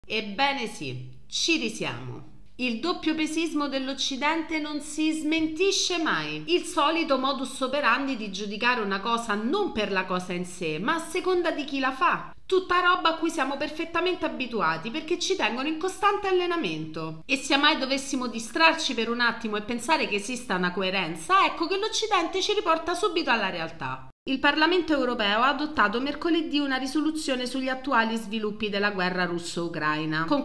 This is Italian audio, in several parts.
Ebbene sì, ci risiamo. Il doppiopesismo dell'Occidente non si smentisce mai. Il solito modus operandi di giudicare una cosa non per la cosa in sé, ma a seconda di chi la fa. Tutta roba a cui siamo perfettamente abituati perché ci tengono in costante allenamento. E se mai dovessimo distrarci per un attimo e pensare che esista una coerenza, ecco che l'Occidente ci riporta subito alla realtà. Il Parlamento europeo ha adottato mercoledì una risoluzione sugli attuali sviluppi della guerra russo-ucraina. Con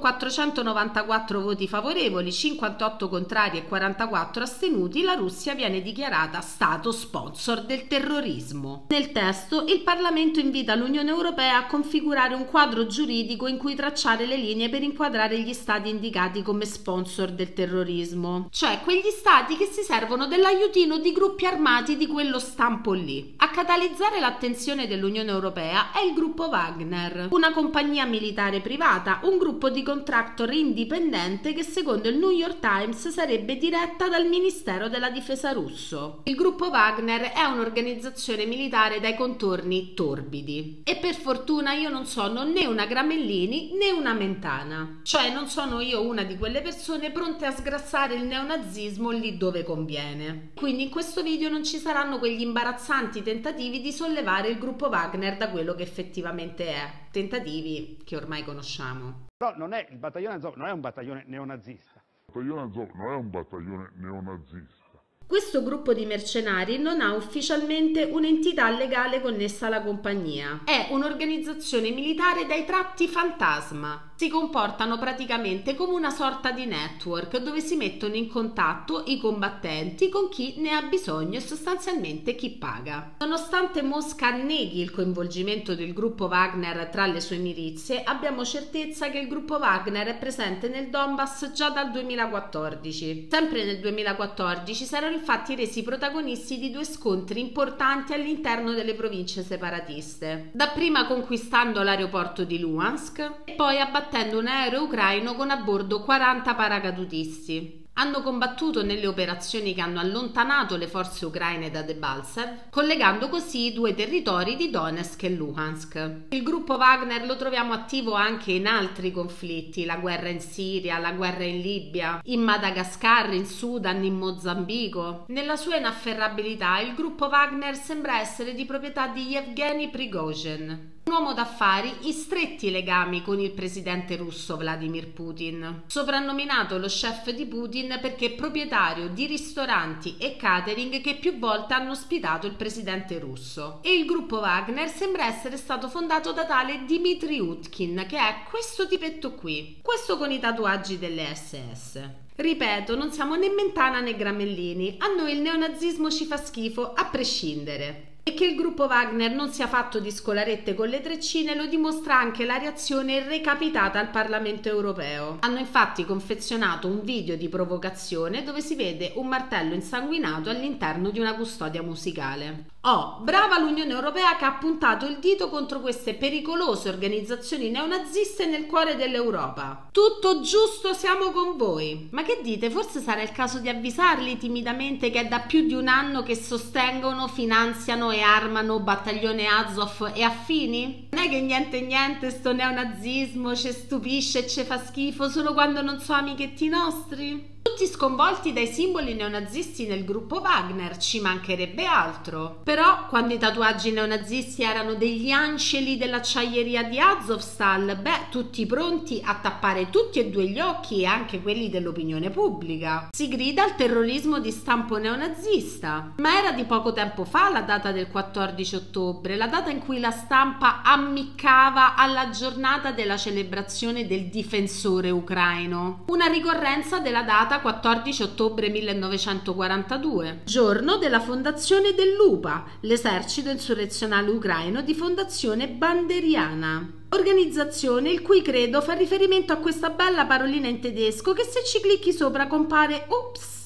494 voti favorevoli, 58 contrari e 44 astenuti, la Russia viene dichiarata stato sponsor del terrorismo. Nel testo, il Parlamento invita l'Unione Europea a configurare un quadro giuridico in cui tracciare le linee per inquadrare gli stati indicati come sponsor del terrorismo, cioè quegli stati che si servono dell'aiutino di gruppi armati di quello stampo lì. A catalizzare l'attenzione dell'Unione Europea è il gruppo Wagner, una compagnia militare privata, un gruppo di contractor indipendente che secondo il New York Times sarebbe diretta dal Ministero della Difesa russo. Il gruppo Wagner è un'organizzazione militare dai contorni torbidi e per fortuna io non sono né una Gramellini né una Mentana, cioè non sono io una di quelle persone pronte a sgrassare il neonazismo lì dove conviene. Quindi in questo video non ci saranno quegli imbarazzanti tentativi di sollevare il gruppo Wagner da quello che effettivamente è, tentativi che ormai conosciamo. Però non è, il battaglione Azov non è un battaglione neonazista. Il battaglione Azov non è un battaglione neonazista. Questo gruppo di mercenari non ha ufficialmente un'entità legale connessa alla compagnia. È un'organizzazione militare dai tratti fantasma. Si comportano praticamente come una sorta di network dove si mettono in contatto i combattenti con chi ne ha bisogno e sostanzialmente chi paga. Nonostante Mosca neghi il coinvolgimento del gruppo Wagner tra le sue milizie, abbiamo certezza che il gruppo Wagner è presente nel Donbass già dal 2014. Sempre nel 2014 si erano infatti resi protagonisti di due scontri importanti all'interno delle province separatiste, dapprima conquistando l'aeroporto di Luhansk e poi abbattendo un aereo ucraino con a bordo 40 paracadutisti. Hanno combattuto nelle operazioni che hanno allontanato le forze ucraine da Debaltseve, collegando così i due territori di Donetsk e Luhansk. Il gruppo Wagner lo troviamo attivo anche in altri conflitti, la guerra in Siria, la guerra in Libia, in Madagascar, in Sudan, in Mozambico. Nella sua inafferrabilità, il gruppo Wagner sembra essere di proprietà di Yevgeny Prigozhin, un uomo d'affari in stretti legami con il presidente russo Vladimir Putin, soprannominato lo chef di Putin perché è proprietario di ristoranti e catering che più volte hanno ospitato il presidente russo. E il gruppo Wagner sembra essere stato fondato da tale Dmitry Utkin, che è questo tipetto qui, questo con i tatuaggi delle SS. Ripeto, non siamo né Mentana né Gramellini, a noi il neonazismo ci fa schifo a prescindere. E che il gruppo Wagner non sia fatto di scolarette con le treccine lo dimostra anche la reazione recapitata al Parlamento europeo. Hanno infatti confezionato un video di provocazione dove si vede un martello insanguinato all'interno di una custodia musicale. Oh, brava l'Unione Europea che ha puntato il dito contro queste pericolose organizzazioni neonaziste nel cuore dell'Europa. Tutto giusto, siamo con voi. Ma che dite? Forse sarà il caso di avvisarli timidamente che è da più di un anno che sostengono, finanziano e armano battaglione Azov e affini? Non è che niente sto neonazismo ci stupisce e ci fa schifo solo quando non so amichetti nostri? Tutti sconvolti dai simboli neonazisti nel gruppo Wagner, ci mancherebbe altro. Però quando i tatuaggi neonazisti erano degli angeli dell'acciaieria di Azovstal, beh, tutti pronti a tappare tutti e due gli occhi e anche quelli dell'opinione pubblica. Si grida al terrorismo di stampo neonazista. Ma era di poco tempo fa la data del 14 ottobre, la data in cui la stampa ammiccava alla giornata della celebrazione del difensore ucraino. Una ricorrenza della data 14 ottobre 1942, giorno della fondazione dell'UPA, l'esercito insurrezionale ucraino di fondazione banderiana. Organizzazione il cui credo fa riferimento a questa bella parolina in tedesco che se ci clicchi sopra compare Ups.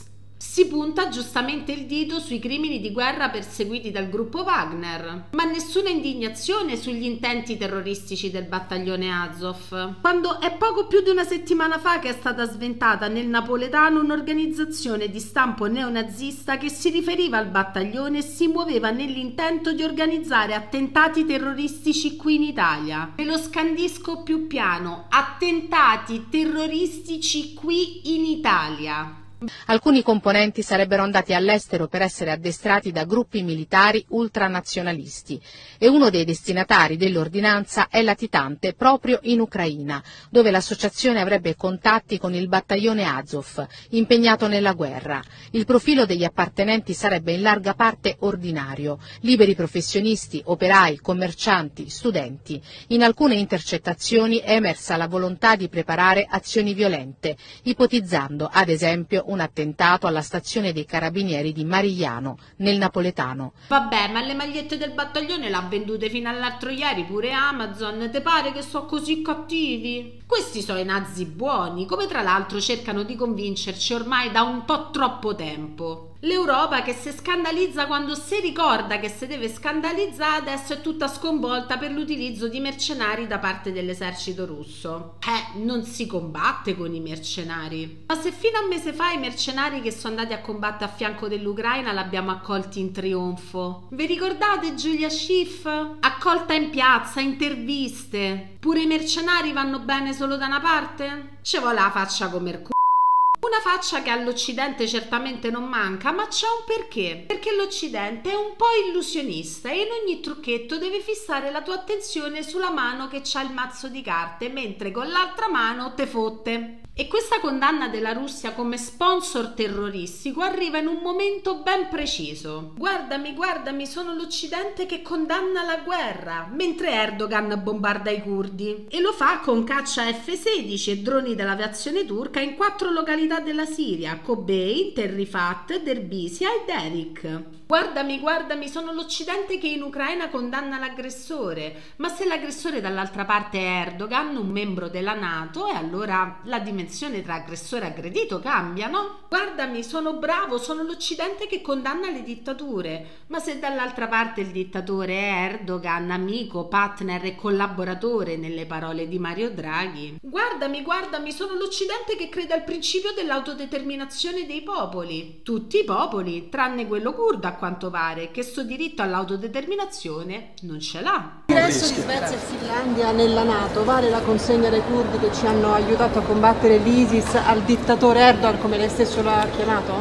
Si punta giustamente il dito sui crimini di guerra perseguiti dal gruppo Wagner, ma nessuna indignazione sugli intenti terroristici del battaglione Azov, quando è poco più di una settimana fa che è stata sventata nel napoletano un'organizzazione di stampo neonazista che si riferiva al battaglione e si muoveva nell'intento di organizzare attentati terroristici qui in Italia. Ve lo scandisco più piano: attentati terroristici qui in Italia. Alcuni componenti sarebbero andati all'estero per essere addestrati da gruppi militari ultranazionalisti e uno dei destinatari dell'ordinanza è latitante proprio in Ucraina, dove l'associazione avrebbe contatti con il battaglione Azov, impegnato nella guerra. Il profilo degli appartenenti sarebbe in larga parte ordinario, liberi professionisti, operai, commercianti, studenti. In alcune intercettazioni è emersa la volontà di preparare azioni violente, ipotizzando, ad esempio, un attentato alla stazione dei carabinieri di Marigliano, nel napoletano. Vabbè, ma le magliette del battaglione l'ha vendute fino all'altro ieri pure Amazon. Te pare che sono così cattivi? Questi sono i nazi buoni, come tra l'altro cercano di convincerci ormai da un po' troppo tempo. L'Europa che si scandalizza quando si ricorda che si deve scandalizzare adesso è tutta sconvolta per l'utilizzo di mercenari da parte dell'esercito russo. Non si combatte con i mercenari. Ma se fino a un mese fa i mercenari che sono andati a combattere a fianco dell'Ucraina l'abbiamo accolti in trionfo. Vi ricordate Giulia Schiff? Accolta in piazza, interviste. Pure i mercenari vanno bene solo da una parte? Ci vuole la faccia come il c***o. Una faccia che all'Occidente certamente non manca, ma c'è un perché. Perché l'Occidente è un po' illusionista e in ogni trucchetto deve fissare la tua attenzione sulla mano che c'ha il mazzo di carte, mentre con l'altra mano te fotte. E questa condanna della Russia come sponsor terroristico arriva in un momento ben preciso. Guardami, guardami, sono l'Occidente che condanna la guerra, mentre Erdogan bombarda i curdi. E lo fa con caccia F-16 e droni dell'aviazione turca in 4 località della Siria: Kobané, Terrifat, Derbisia e Derik. Guardami, guardami, sono l'Occidente che in Ucraina condanna l'aggressore. Ma se l'aggressore dall'altra parte è Erdogan, un membro della NATO, e allora la dimensione tra aggressore e aggredito cambia, no? Guardami, sono bravo, sono l'Occidente che condanna le dittature. Ma se dall'altra parte il dittatore è Erdogan, amico, partner e collaboratore, nelle parole di Mario Draghi. Guardami, guardami, sono l'Occidente che crede al principio dell'autodeterminazione dei popoli. Tutti i popoli, tranne quello curdo, a quanto pare, che sto diritto all'autodeterminazione non ce l'ha. L'ingresso di Svezia e Finlandia nella NATO vale la consegna dei curdi che ci hanno aiutato a combattere l'ISIS al dittatore Erdogan, come lei stesso l'ha chiamato?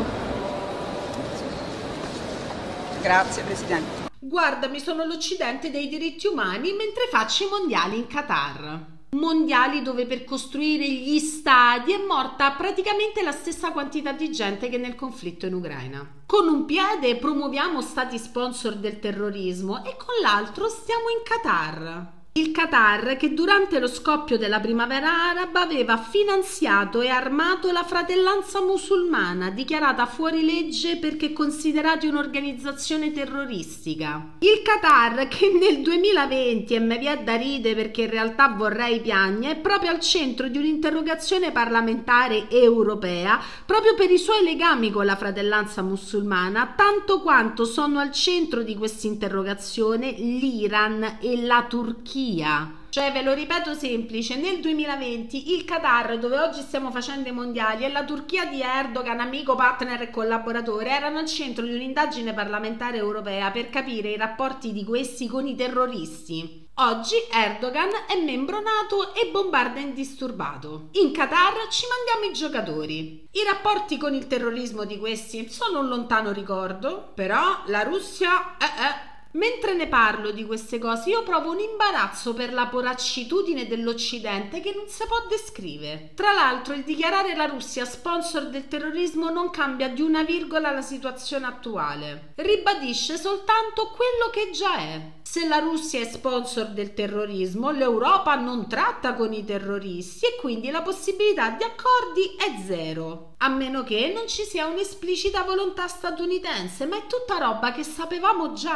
Grazie Presidente. Guardami, sono l'Occidente dei diritti umani mentre faccio i mondiali in Qatar. Mondiali dove per costruire gli stadi è morta praticamente la stessa quantità di gente che nel conflitto in Ucraina. Con un piede promuoviamo stati sponsor del terrorismo e con l'altro stiamo in Qatar. Il Qatar che durante lo scoppio della primavera araba aveva finanziato e armato la Fratellanza Musulmana, dichiarata fuori legge perché considerati un'organizzazione terroristica. Il Qatar che nel 2020, e me vi è da ridere perché in realtà vorrei piagne, è proprio al centro di un'interrogazione parlamentare europea proprio per i suoi legami con la Fratellanza Musulmana, tanto quanto sono al centro di questa interrogazione l'Iran e la Turchia. Cioè, ve lo ripeto semplice, nel 2020 il Qatar, dove oggi stiamo facendo i mondiali, e la Turchia di Erdogan, amico, partner e collaboratore, erano al centro di un'indagine parlamentare europea per capire i rapporti di questi con i terroristi. Oggi Erdogan è membro NATO e bombarda indisturbato. In Qatar ci mandiamo i giocatori. I rapporti con il terrorismo di questi sono un lontano ricordo, però la Russia Mentre ne parlo di queste cose io provo un imbarazzo per la poraccitudine dell'Occidente che non si può descrivere. Tra l'altro il dichiarare la Russia sponsor del terrorismo non cambia di una virgola la situazione attuale. Ribadisce soltanto quello che già è. Se la Russia è sponsor del terrorismo, l'Europa non tratta con i terroristi e quindi la possibilità di accordi è zero. A meno che non ci sia un'esplicita volontà statunitense, ma è tutta roba che sapevamo già.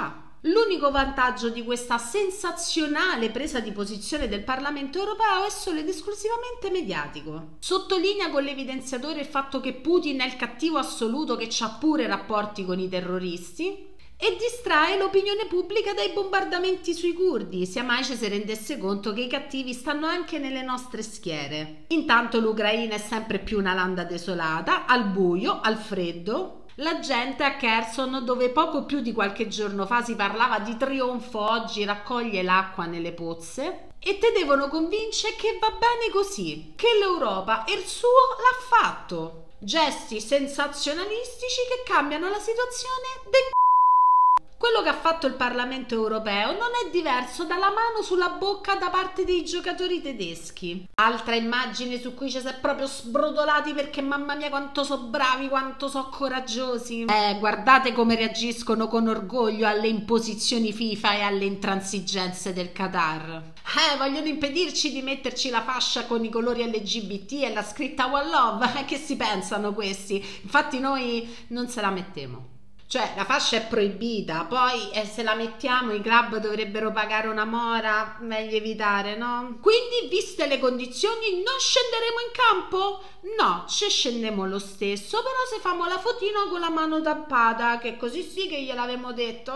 L'unico vantaggio di questa sensazionale presa di posizione del Parlamento europeo è solo ed esclusivamente mediatico. Sottolinea con l'evidenziatore il fatto che Putin è il cattivo assoluto che ha pure rapporti con i terroristi e distrae l'opinione pubblica dai bombardamenti sui curdi, sia mai ci si rendesse conto che i cattivi stanno anche nelle nostre schiere. Intanto l'Ucraina è sempre più una landa desolata, al buio, al freddo. La gente a Kherson, dove poco più di qualche giorno fa si parlava di trionfo, oggi raccoglie l'acqua nelle pozze e te devono convincere che va bene così, che l'Europa e il suo l'ha fatto. Gesti sensazionalistici che cambiano la situazione del Quello che ha fatto il Parlamento europeo non è diverso dalla mano sulla bocca da parte dei giocatori tedeschi. Altra immagine su cui ci si è proprio sbrodolati perché mamma mia quanto so bravi, quanto so coraggiosi. Guardate come reagiscono con orgoglio alle imposizioni FIFA e alle intransigenze del Qatar. Vogliono impedirci di metterci la fascia con i colori LGBT e la scritta One Love. Che si pensano questi? Infatti noi non se la mettiamo. Cioè, la fascia è proibita, poi se la mettiamo i club dovrebbero pagare una mora, meglio evitare, no? Quindi, viste le condizioni, non scenderemo in campo? No, ci scendiamo lo stesso, però se famo la fotino con la mano tappata, che così sì che gliel'avevamo detto,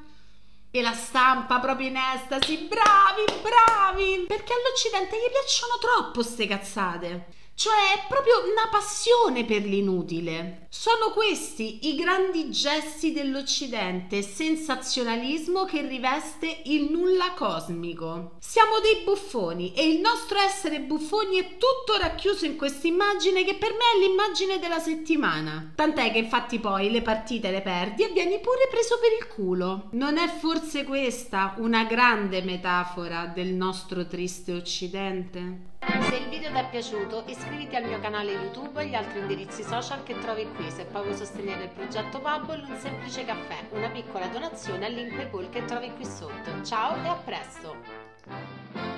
E la stampa proprio in estasi, bravi, bravi! Perché all'Occidente gli piacciono troppo ste cazzate. Cioè è proprio una passione per l'inutile. Sono questi i grandi gesti dell'Occidente, sensazionalismo che riveste il nulla cosmico. Siamo dei buffoni e il nostro essere buffoni è tutto racchiuso in questa immagine che per me è l'immagine della settimana. Tant'è che infatti poi le partite le perdi e vieni pure preso per il culo. Non è forse questa una grande metafora del nostro triste Occidente? Se il video ti è piaciuto iscriviti al mio canale YouTube e agli altri indirizzi social che trovi qui. Se poi vuoi sostenere il progetto Bubble, un semplice caffè, una piccola donazione al link PayPal che trovi qui sotto. Ciao e a presto!